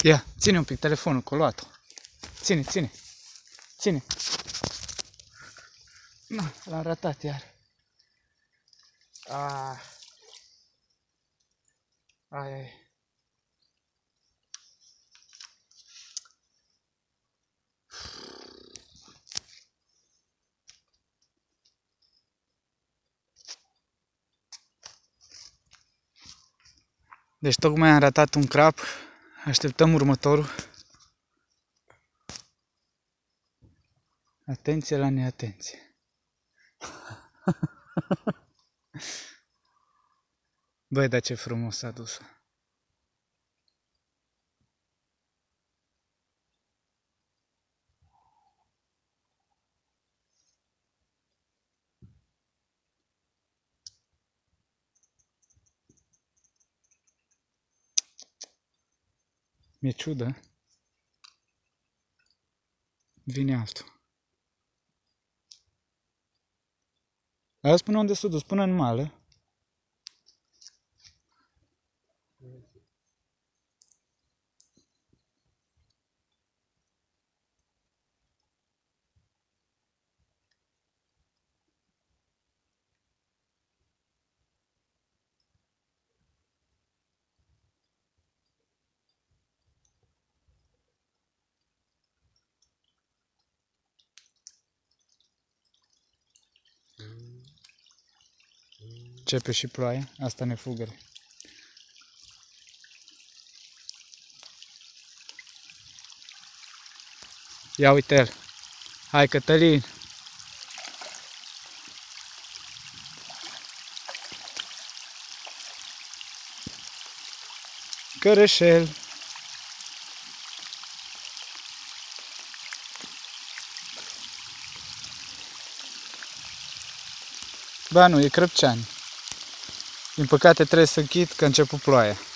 Ia, ține un pic telefonul, că o luat-o. Ține, ține. Ține. Na, l-am ratat iar. Ai. Deci tocmai am ratat un crap. Așteptăm următorul. Atenție la neatenție. Băi, dar ce frumos s-a dus. Mi-e ciudă. Vine altul. Aia spune unde s-a dus, până în mală. Începe și ploaia, asta ne fugăre. Ia uite-l. Hai, Cătălin. Cărășel. Ba nu, e Crăpceani. Din păcate trebuie să închid că a început ploaia.